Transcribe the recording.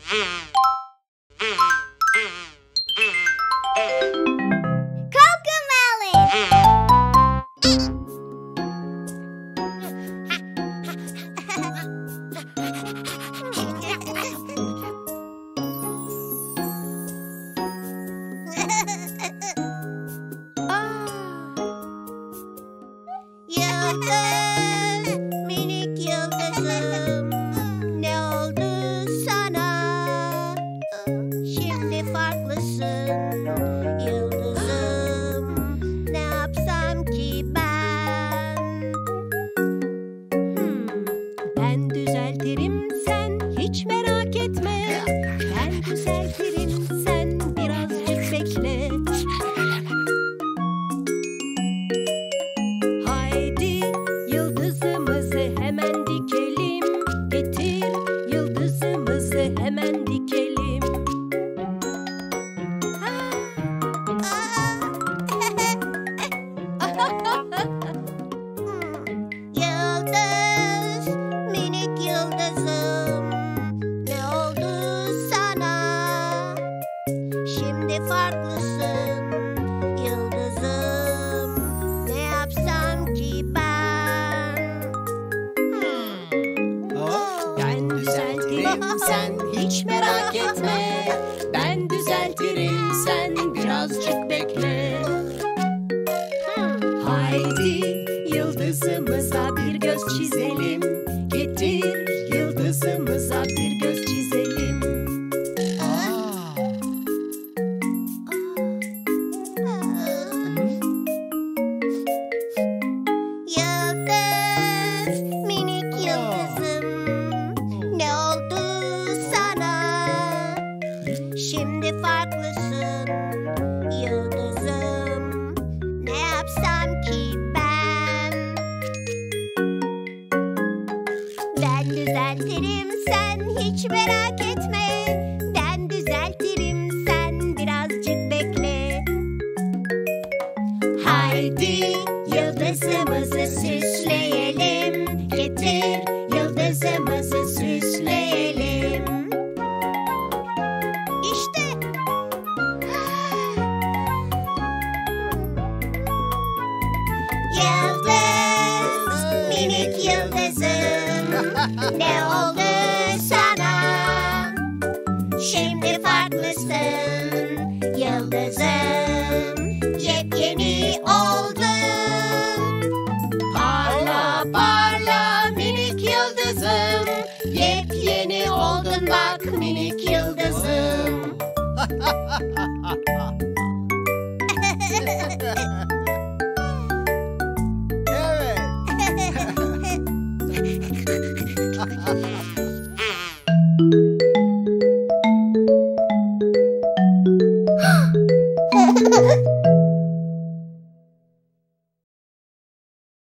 Yıldız, minik yıldızım, ne oldu sana? Şimdi farklısın yıldızım, ne yapsam ki ben? Ben düzeltirim, sen hiç merak etme. Ben düzeltirim, sen birazcık bekle. Hemen dikelim, getir yıldızımızı hemen dikelim. Yıldız, minik yıldızım, ne oldu sana? Şimdi farklısın yıldızım, ne yapsam ki ben? Ben düzeltirim, sen hiç merak etme. Ben düzeltirim, sen birazcık bekle. Haydi yıldızımıza bir göz çizelim. Getir yıldızımıza bir göz çizelim. Yıldız, minik yıldızım, ne oldu sana? Şimdi farklısın yıldızım, ne yapsam ki ben? Ben düzeltirim, sen hiç merak etme. Ben düzeltirim, sen birazcık bekle. Haydi yıldızımızı süsleyelim. Getir yıldızımızı süsleyelim. İşte. Yıldız, minik yıldızım, ne oldu sana? Şimdi farklısın yıldızım, yepyeni oldun. Parla parla minik yıldızım, yepyeni oldun bak minik yıldızım. Evet.